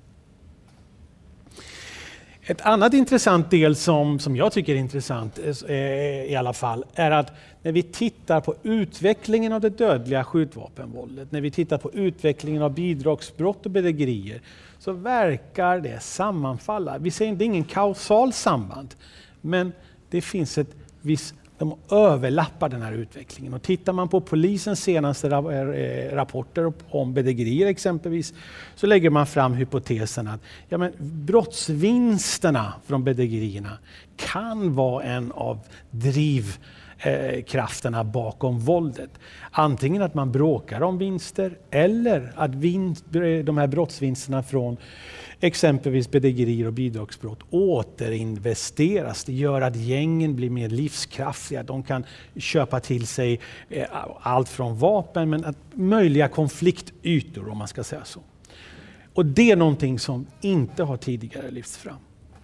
Ett annat intressant del som jag tycker är intressant i alla fall är att när vi tittar på utvecklingen av det dödliga skjutvapenvåldet, när vi tittar på utvecklingen av bidragsbrott och bedrägerier, så verkar det sammanfalla. Vi säger det är ingen kausal samband, men det finns ett visst, de överlappar den här utvecklingen. Och tittar man på polisens senaste rapporter om bedrägerier exempelvis, så lägger man fram hypotesen att brottsvinsterna från bedrägerierna kan vara en av drivkrafterna bakom våldet. Antingen att man bråkar om vinster eller att de här brottsvinsterna från exempelvis bedrägerier och bidragsbrott återinvesteras. Det gör att gängen blir mer livskraftiga. De kan köpa till sig allt från vapen, men att möjliga konfliktytor, om man ska säga så. Och det är någonting som inte har tidigare lyfts fram.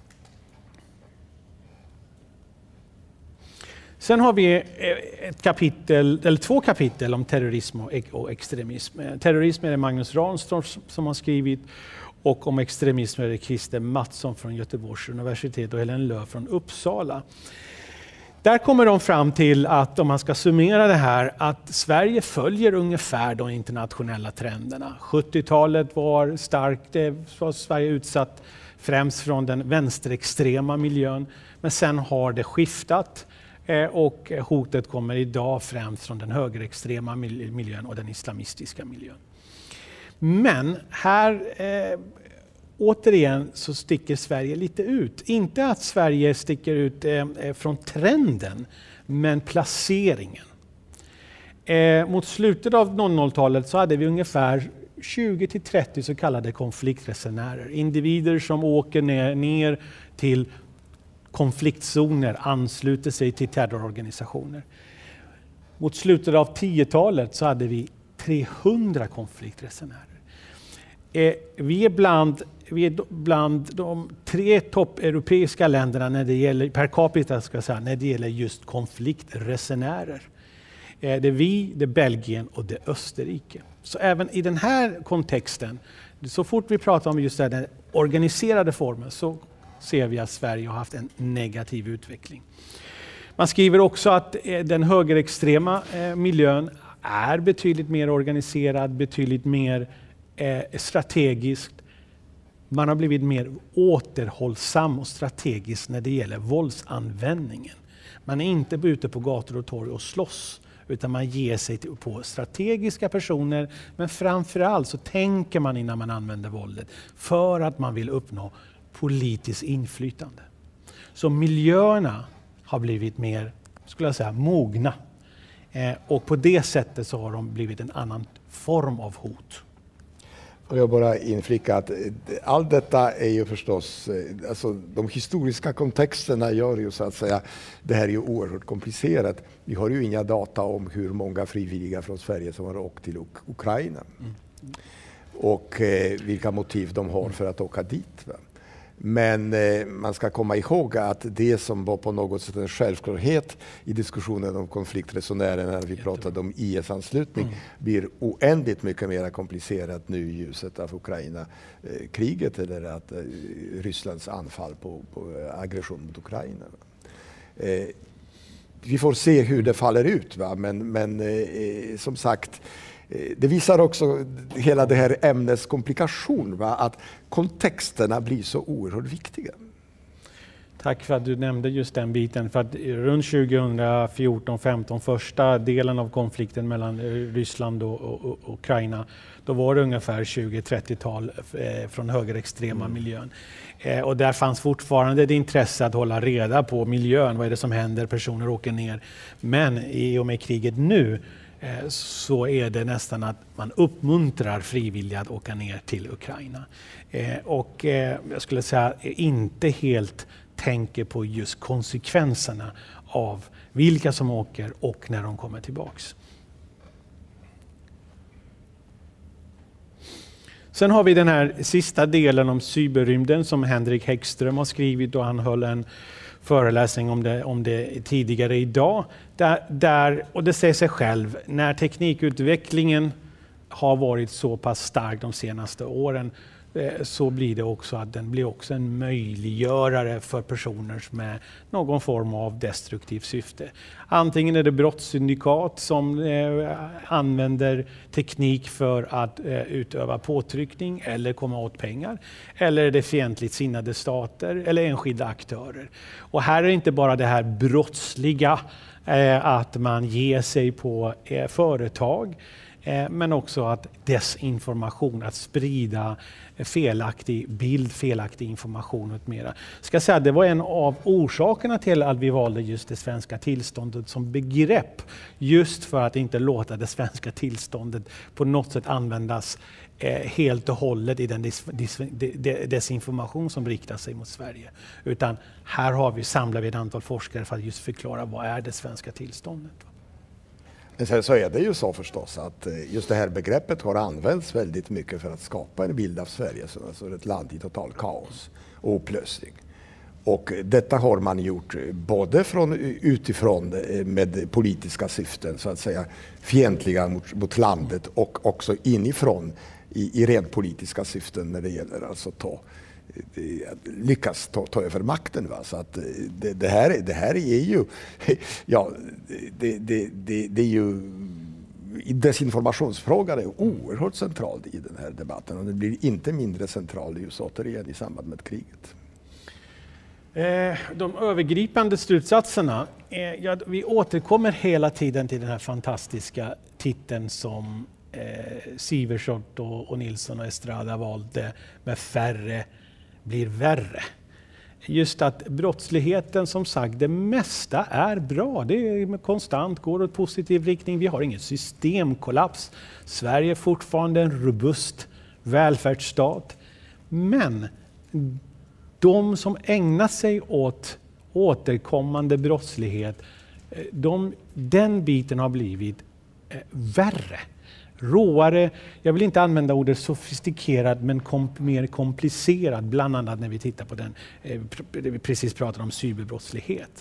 Sen har vi två kapitel om terrorism och extremism. Terrorism är det Magnus Ranstorff som har skrivit, och om extremism är det Christer Mattsson från Göteborgs universitet och Helen Löf från Uppsala. Där kommer de fram till att, om man ska summera det här, att Sverige följer ungefär de internationella trenderna. 70-talet var starkt, var Sverige utsatt främst från den vänsterextrema miljön, men sen har det skiftat. Och hotet kommer idag främst från den högerextrema miljön och den islamistiska miljön. Men här återigen så sticker Sverige lite ut. Inte att Sverige sticker ut från trenden, men placeringen. Mot slutet av 00-talet så hade vi ungefär 20-30 så kallade konfliktresenärer. Individer som åker ner till konfliktzoner, ansluter sig till terrororganisationer. Mot slutet av 10-talet så hade vi 300 konfliktresenärer. Vi är bland de 3 toppeuropeiska länderna när det gäller, per capita ska jag säga, när det gäller just konfliktresenärer. Det är vi, det är Belgien och det är Österrike. Så även i den här kontexten, så fort vi pratar om just den organiserade formen, så ser vi att Sverige har haft en negativ utveckling. Man skriver också att den högerextrema miljön är betydligt mer organiserad, betydligt mer strategiskt. Man har blivit mer återhållsam och strategisk när det gäller våldsanvändningen. Man är inte ute på gator och torg och slåss, utan man ger sig på strategiska personer, men framförallt så tänker man innan man använder våldet för att man vill uppnå politiskt inflytande. Så miljöerna har blivit mer, skulle jag säga, mogna. Och på det sättet så har de blivit en annan form av hot. Och jag bara inflika att allt detta är ju förstås, alltså de historiska kontexterna gör ju så att säga, det här är ju oerhört komplicerat. Vi har ju inga data om hur många frivilliga från Sverige som har åkt till Ukraina. Och vilka motiv de har för att åka dit. Va? Men man ska komma ihåg att det som var på något sätt en självklarhet i diskussionen om konfliktresenärer när vi pratade om IS-anslutning blir oändligt mycket mer komplicerat nu i ljuset av Ukraina-kriget eller att Rysslands anfall på aggression mot Ukraina. Vi får se hur det faller ut, va? Men som sagt, det visar också hela det här ämnets komplikation, va? Att kontexterna blir så oerhört viktiga. Tack för att du nämnde just den biten. För att runt 2014-15, första delen av konflikten mellan Ryssland och Ukraina, då var det ungefär 20-30-tal från högerextrema miljön. Och där fanns fortfarande det intresse att hålla reda på miljön. Vad är det som händer? Personer åker ner. Men i och med kriget nu så är det nästan att man uppmuntrar frivilliga att åka ner till Ukraina. Och jag skulle säga inte helt tänker på just konsekvenserna av vilka som åker och när de kommer tillbaks. Sen har vi den här sista delen om cyberrymden som Henrik Häggström har skrivit, och han höll en föreläsning om det tidigare idag. Och det säger sig själv, när teknikutvecklingen har varit så pass stark de senaste åren, så blir det också att den blir också en möjliggörare för personer med någon form av destruktivt syfte. Antingen är det brottssyndikat som använder teknik för att utöva påtryckning eller komma åt pengar. Eller är det fientligt sinnade stater eller enskilda aktörer. Och här är det inte bara det här brottsliga, att man ger sig på företag, men också att desinformation, att sprida felaktig bild, felaktig information och mera. Ska säga, det var en av orsakerna till att vi valde just det svenska tillståndet som begrepp, just för att inte låta det svenska tillståndet på något sätt användas helt och hållet i den desinformation som riktar sig mot Sverige. Utan här samlar vi ett antal forskare för att just förklara vad är det svenska tillståndet. Men sen så är det ju så förstås att just det här begreppet har använts väldigt mycket för att skapa en bild av Sverige som alltså ett land i total kaos och upplösning. Och detta har man gjort både utifrån med politiska syften, så att säga fientliga mot landet, och också inifrån i rent politiska syften när det gäller alltså lyckas ta över makten. Va? Så att det här är ju, ja, det är ju, desinformationsfrågan är oerhört central i den här debatten, och det blir inte mindre central just återigen i samband med kriget. De övergripande slutsatserna, vi återkommer hela tiden till den här fantastiska titeln som Siversson och Nilsson och Estrada valde, med färre blir värre. just att brottsligheten, som sagt, det mesta är bra. Det är konstant, går åt positiv riktning. Vi har ingen systemkollaps. Sverige är fortfarande en robust välfärdsstat. Men de som ägnar sig åt återkommande brottslighet, den biten har blivit värre. Råare, jag vill inte använda ordet sofistikerad, men mer komplicerad, bland annat när vi tittar på den, vi precis pratade om cyberbrottslighet.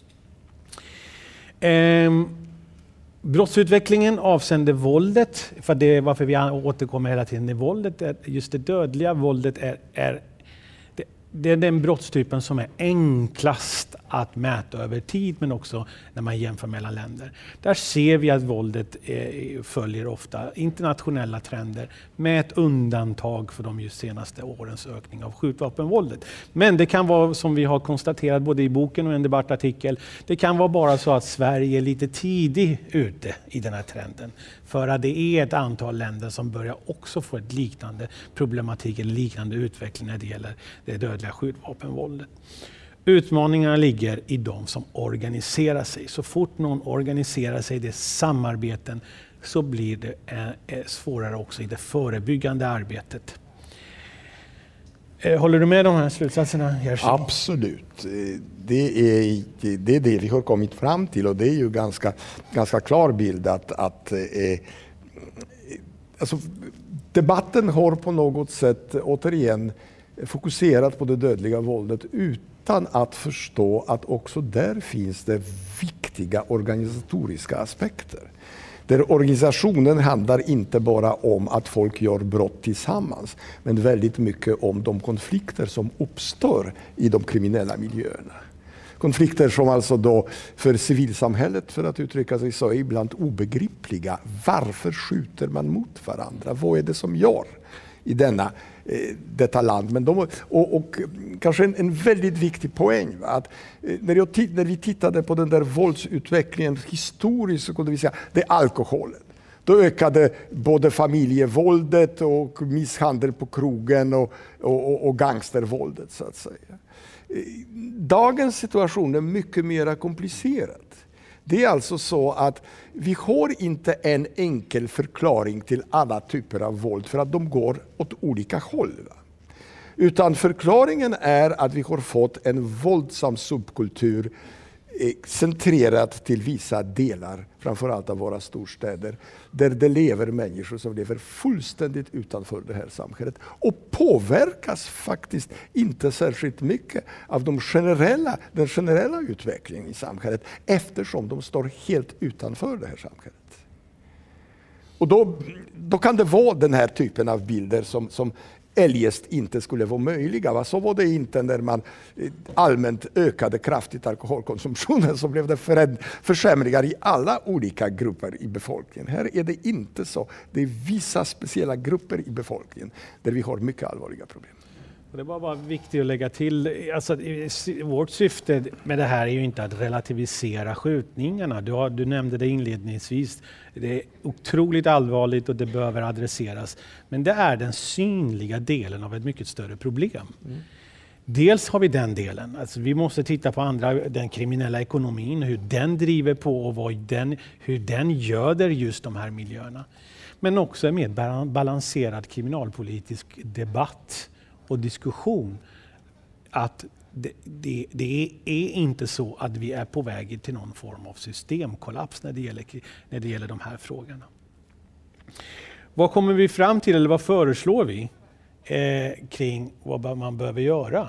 Brottsutvecklingen avseende våldet, för det är varför vi återkommer hela tiden i våldet, just det dödliga våldet det är den brottstypen som är enklast att mäta över tid, men också när man jämför mellan länder. Där ser vi att våldet följer ofta internationella trender, med ett undantag för de just senaste årens ökning av skjutvapenvåldet. Men det kan vara, som vi har konstaterat både i boken och i en debattartikel, det kan vara bara så att Sverige är lite tidigt ute i den här trenden. För att det är ett antal länder som börjar också få ett liknande problematik, en liknande utveckling när det gäller det dödliga skjutvapenvåldet. Utmaningarna ligger i de som organiserar sig. Så fort någon organiserar sig i det samarbeten, så blir det svårare också i det förebyggande arbetet. Håller du med de här slutsatserna, Jerzy? Absolut. Det är det vi har kommit fram till, och det är ju ganska klar bild att alltså, debatten har på något sätt återigen fokuserat på det dödliga våldet utan att förstå att också där finns det viktiga organisatoriska aspekter. Där organisationen handlar inte bara om att folk gör brott tillsammans, men väldigt mycket om de konflikter som uppstår i de kriminella miljöerna. Konflikter som alltså då för civilsamhället, för att uttrycka sig så, är ibland obegripliga. Varför skjuter man mot varandra? Vad är det som gör i detta land? Men och kanske en väldigt viktig poäng, att när vi tittade på den där våldsutvecklingen historiskt, så kunde vi säga det är alkoholen. Då ökade både familjevåldet och misshandel på krogen och gangstervåldet, så att säga. Dagens situation är mycket mer komplicerad. Det är alltså så att vi har inte en enkel förklaring till alla typer av våld, för att de går åt olika håll. Utan förklaringen är att vi har fått en våldsam subkultur centrerat till vissa delar, framförallt av våra storstäder, där det lever människor som lever fullständigt utanför det här samhället och påverkas faktiskt inte särskilt mycket av den generella utvecklingen i samhället, eftersom de står helt utanför det här samhället. Och då kan det vara den här typen av bilder som eljest inte skulle vara möjliga. Så var det inte när man allmänt ökade kraftigt alkoholkonsumtionen, så blev det försämringar i alla olika grupper i befolkningen. Här är det inte så. Det är vissa speciella grupper i befolkningen där vi har mycket allvarliga problem. Det var bara viktigt att lägga till, alltså, vårt syfte med det här är ju inte att relativisera skjutningarna. Du nämnde det inledningsvis. Det är otroligt allvarligt och det behöver adresseras. Men det är den synliga delen av ett mycket större problem. Dels har vi den delen, alltså vi måste titta på den kriminella ekonomin, hur den driver på och hur den göder just de här miljöerna. Men också en mer balanserad kriminalpolitisk debatt och diskussion, att det är inte så att vi är på väg till någon form av systemkollaps när det gäller de här frågorna. Vad kommer vi fram till, eller vad föreslår vi kring vad man behöver göra?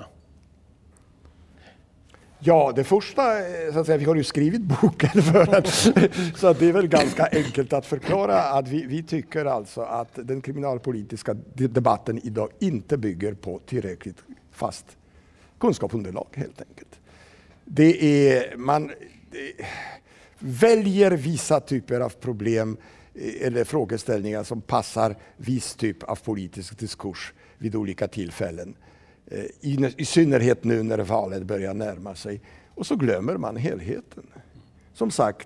Ja, det första, så att säga, vi har ju skrivit boken för att, så att det är väl ganska enkelt att förklara att vi tycker alltså att den kriminalpolitiska debatten idag inte bygger på tillräckligt fast kunskapsunderlag, helt enkelt. Man väljer vissa typer av problem eller frågeställningar som passar viss typ av politisk diskurs vid olika tillfällen. I synnerhet nu när valet börjar närma sig. Och så glömmer man helheten. Som sagt,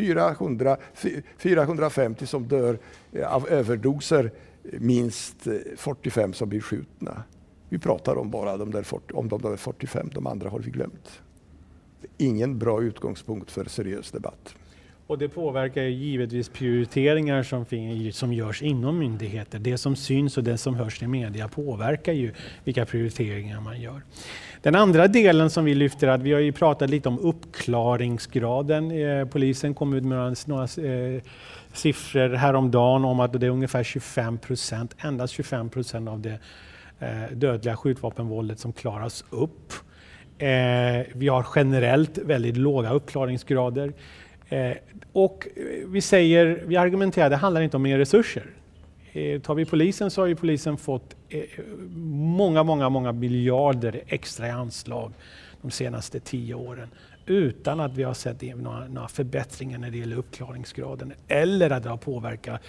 450 som dör av överdoser, minst 45 som blir skjutna. Vi pratar om bara de där 45, de andra har vi glömt. Ingen bra utgångspunkt för seriös debatt. Och det påverkar givetvis prioriteringar som görs inom myndigheter. Det som syns och det som hörs i media påverkar ju vilka prioriteringar man gör. Den andra delen som vi lyfter är att vi har ju pratat lite om uppklaringsgraden. Polisen kom ut med några siffror häromdagen om att det är ungefär 25%, endast 25% av det dödliga skjutvapenvåldet som klaras upp. Vi har generellt väldigt låga uppklaringsgrader. Och vi argumenterar att det handlar inte om mer resurser. Tar vi polisen så har ju polisen fått många miljarder extra i anslag de senaste 10 åren utan att vi har sett några förbättringar när det gäller uppklaringsgraden eller att det har påverkat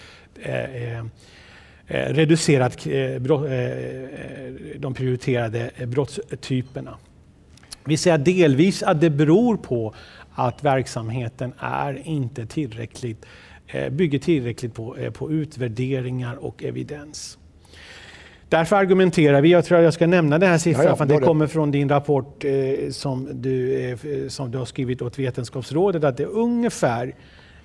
reducerat de prioriterade brottstyperna. Vi säger delvis att det beror på att verksamheten inte bygger tillräckligt på utvärderingar och evidens. Därför argumenterar vi, jag tror att jag ska nämna den här siffran för att det kommer från din rapport som du har skrivit åt Vetenskapsrådet, att det är ungefär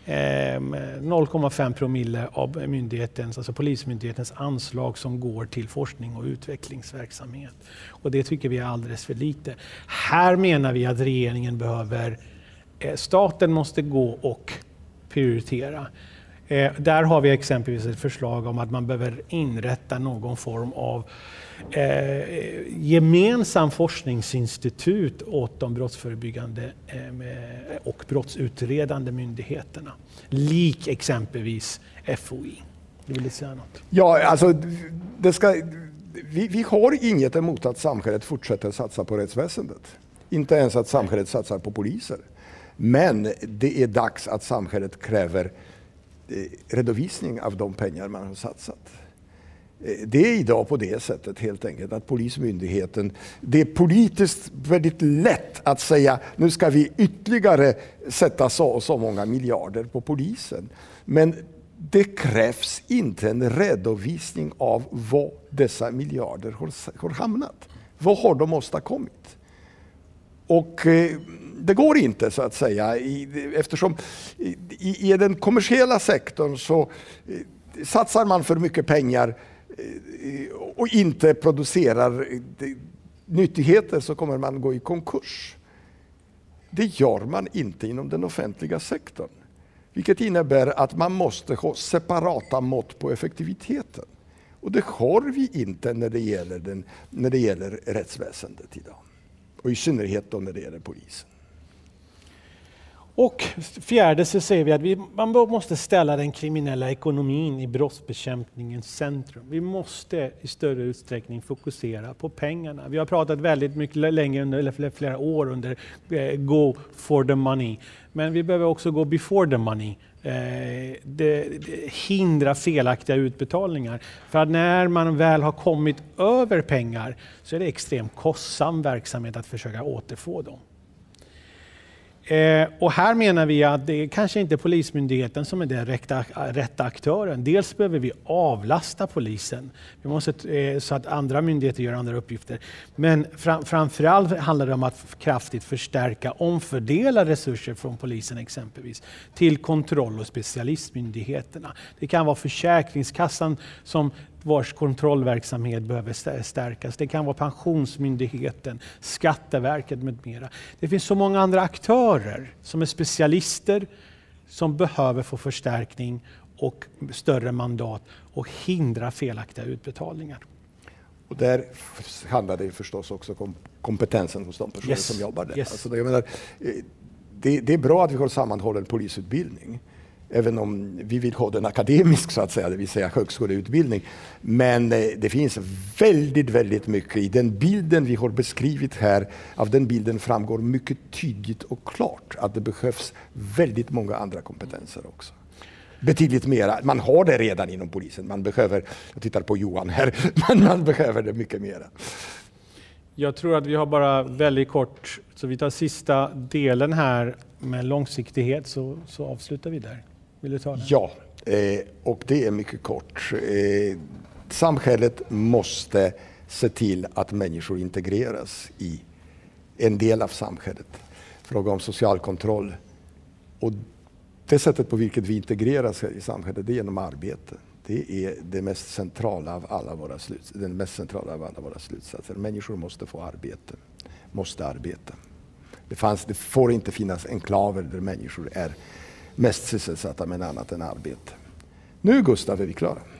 0,5 promille av alltså polismyndighetens anslag som går till forskning och utvecklingsverksamhet. Och det tycker vi är alldeles för lite. Här menar vi att regeringen staten måste gå och prioritera. Där har vi exempelvis ett förslag om att man behöver inrätta någon form av gemensam forskningsinstitut åt de brottsförebyggande och brottsutredande myndigheterna. Lik exempelvis FOI. Du vill säga något? Ja, alltså vi har inget emot att samhället fortsätter satsa på rättsväsendet. Inte ens att samhället satsar på poliser. Men det är dags att samhället kräver redovisning av de pengar man har satsat. Det är idag på det sättet helt enkelt att polismyndigheten, det är politiskt väldigt lätt att säga nu ska vi ytterligare sätta så många miljarder på polisen. Men det krävs inte en redovisning av vad dessa miljarder har hamnat. Vad har de åstadkommit? Och det går inte så att säga, eftersom i den kommersiella sektorn så satsar man för mycket pengar och inte producerar nyttigheter så kommer man gå i konkurs. Det gör man inte inom den offentliga sektorn. Vilket innebär att man måste ha separata mått på effektiviteten. Och det har vi inte när det gäller rättsväsendet idag. Och i synnerhet då när det gäller polisen. Och fjärde så säger vi att man måste ställa den kriminella ekonomin i brottsbekämpningens centrum. Vi måste i större utsträckning fokusera på pengarna. Vi har pratat väldigt mycket länge eller flera år under go for the money. Men vi behöver också gå before the money. Det hindrar felaktiga utbetalningar. För att när man väl har kommit över pengar så är det extremt kostsam verksamhet att försöka återfå dem. Och här menar vi att det är kanske inte Polismyndigheten som är den rätta aktören. Dels behöver vi avlasta polisen. Vi måste, så att andra myndigheter gör andra uppgifter. Men framförallt handlar det om att kraftigt förstärka, omfördela resurser från polisen exempelvis till kontroll- och specialistmyndigheterna. Det kan vara Försäkringskassan som vars kontrollverksamhet behöver stärkas. Det kan vara Pensionsmyndigheten, Skatteverket med mera. Det finns så många andra aktörer som är specialister som behöver få förstärkning och större mandat och hindra felaktiga utbetalningar. Och där handlar det förstås också om kompetensen hos de personer som jobbar där. Yes. Alltså, jag menar, det är bra att vi har sammanhållen polisutbildning. Även om vi vill ha den akademisk så att säga, det vill säga högskoleutbildning. Men det finns väldigt mycket i den bilden vi har beskrivit här. Av den bilden framgår mycket tydligt och klart att det behövs väldigt många andra kompetenser också. Betydligt mera. Man har det redan inom polisen. Man behöver, jag tittar på Johan här, men man behöver det mycket mera. Jag tror att vi har bara väldigt kort, så vi tar sista delen här med långsiktighet så avslutar vi där. Vill du ta den? Ja, och det är mycket kort. Samhället måste se till att människor integreras i en del av samhället. Fråga om social kontroll. Och det sättet på vilket vi integreras i samhället, det är genom arbete. Det är det mest centrala av alla våra slutsatser. Människor måste få arbete. Måste arbeta. Det får inte finnas enklaver där människor är mest sysselsatta med annat än arbete. Nu, Gustav, är vi klara.